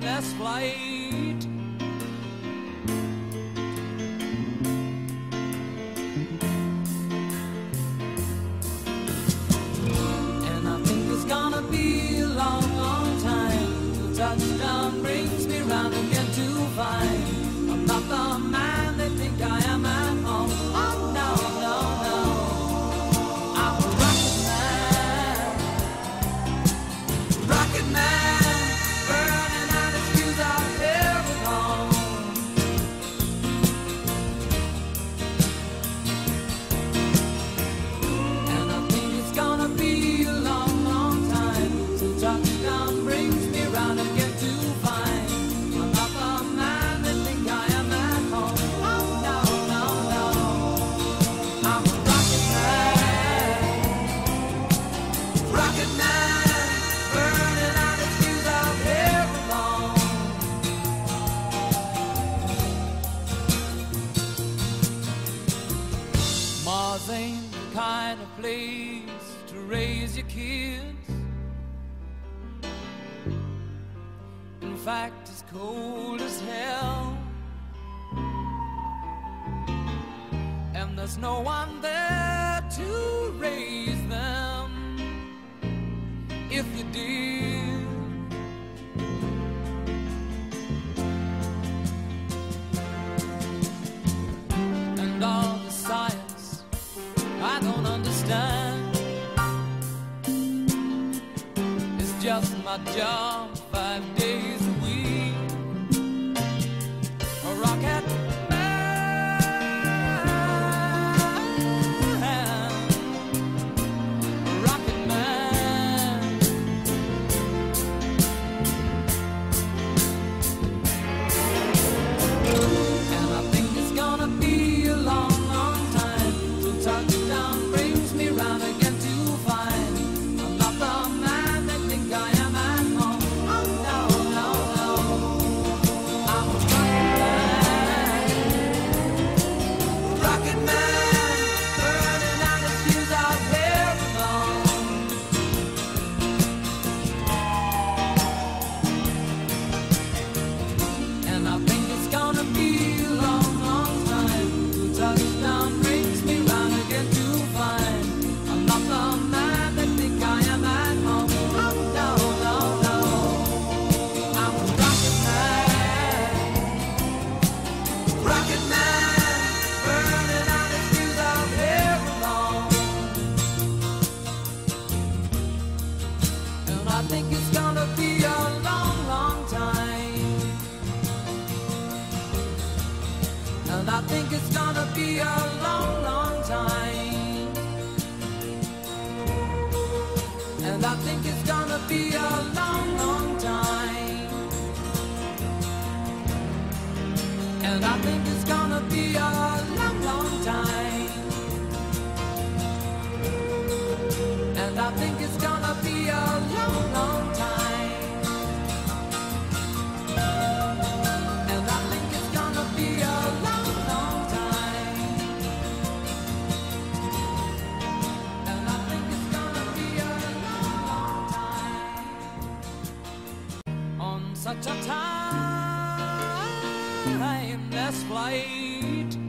timeless flight. And I think it's gonna be a long, long time till touchdown brings me round again to find I'm not the man they think I am at home. Oh no, no, no, I'm a rocket man, rocket man, burning out his fuse out here at home. And I think it's gonna be a long, long time till touchdown brings me round again to find I'm not the man they think I am at home. Oh no, no, no, I'm a rocket man, burning out his fuse out here alone. Mars ain't the kind of place to raise your kids. In fact, it's cold as hell, and there's no one there to raise them if you did. And all the science I don't understand, it's just my job 5 days a week. A rocket man, a rocket man. And I think it's gonna be a long, long time till touchdown brings me round again to find I'm not the man they think I am at home. Oh no, no, no, I'm a rocket man, burning out his fuse out here alone. And I think it's gonna be a long, long time till touchdown brings me round again to find I'm not the man they think I am at home. Oh no, no, no, I'm a rocket man, burning out his fuse out here alone. And I think it's gonna be a long, long time. And I think it's gonna be a long, long time. And I think it's gonna be a long, long time. And I think it's gonna be a long, long time. And I think it's gonna be a long, long time. And I think it's gonna be a long, long time. And I think it's gonna be a long, long time. On such a timeless flight.